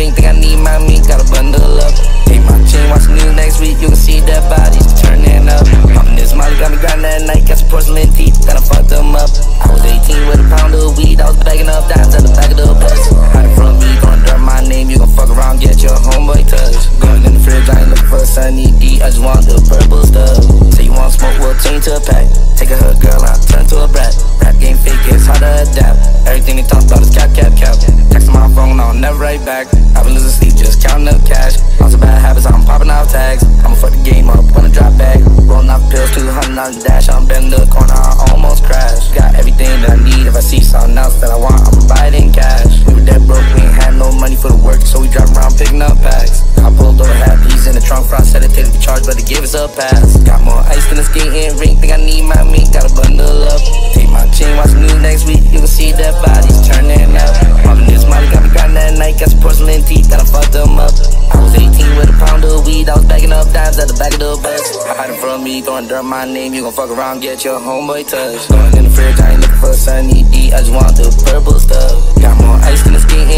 ring, think I need my meat, gotta bundle up. Take my chain, watch the news next week, you can see dead bodies turning up. Popping this molly, got me grinding that night, got some porcelain teeth, then I fucked them up. I was 18 with a pound of weed, I was bagging up dimes at the back of the bus. Hiding from me, throwing dirt my name, you gon' fuck around, get your homeboy touch. Going in the fridge, I ain't looking for a sunny D, I just want the purple stuff. Say you want smoke, we'll change to a pack. Take a hood girl, I'll turn to a brat. Rap game fake, it's hard to adapt. Everything they talk about is cap. Texting my phone, I'll never write back. I've been losing sleep, just counting up cash. Lots of bad habits, I'm popping out tags. I'ma fuck the game up when I drop back. Rolling off pills, 200 on the dash. I'm bending the corner, I almost crash. Got everything that I need, if I see something else that I want, I'ma buy it in cash. We were dead broke, we ain't had no money for the work, so we drove around picking up packs. I pulled over, had peas in the trunk front, said it take the charge, but they gave us a pass. Got more ice than a skating rink, think I need my meat, gotta bundle up. Take my chain, watch the news next week, you can see dead bodies turning up. Popping this molly, got me grinding that night, got some porcelain teeth, then I fucked them up. I was 18 with a pound of weed, I was bagging up dimes at the back of the bus. Hiding from me, throwing dirt my name, you gon' fuck around, get your homeboy touch. Going in the fridge, I ain't looking for a sunny D, I just want the purple stuff. Got more ice than a skating